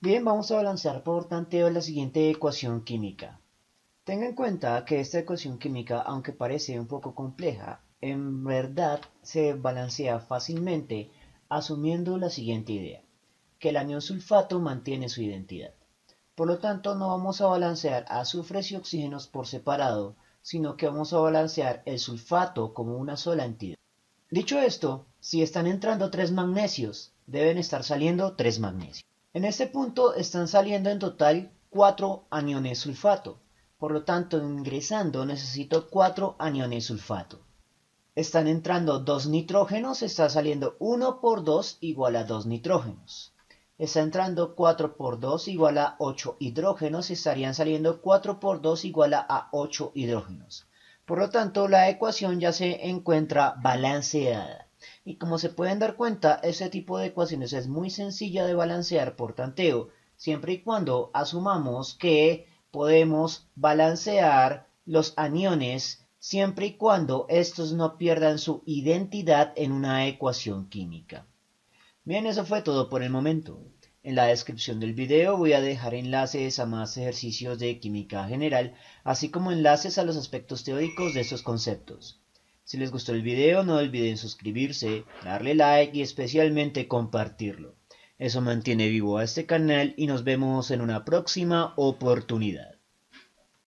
Bien, vamos a balancear por tanteo la siguiente ecuación química. Tenga en cuenta que esta ecuación química, aunque parece un poco compleja, en verdad se balancea fácilmente asumiendo la siguiente idea, que el anión sulfato mantiene su identidad. Por lo tanto, no vamos a balancear azufres y oxígenos por separado, sino que vamos a balancear el sulfato como una sola entidad. Dicho esto, si están entrando tres magnesios, deben estar saliendo tres magnesios. En este punto están saliendo en total 4 aniones sulfato. Por lo tanto, ingresando necesito 4 aniones sulfato. Están entrando 2 nitrógenos, está saliendo 1 por 2 igual a 2 nitrógenos. Está entrando 4 por 2 igual a 8 hidrógenos, estarían saliendo 4 por 2 igual a 8 hidrógenos. Por lo tanto, la ecuación ya se encuentra balanceada. Y como se pueden dar cuenta, este tipo de ecuaciones es muy sencilla de balancear por tanteo, siempre y cuando asumamos que podemos balancear los aniones siempre y cuando estos no pierdan su identidad en una ecuación química. Bien, eso fue todo por el momento. En la descripción del video voy a dejar enlaces a más ejercicios de química general, así como enlaces a los aspectos teóricos de estos conceptos. Si les gustó el video, no olviden suscribirse, darle like y especialmente compartirlo. Eso mantiene vivo a este canal y nos vemos en una próxima oportunidad.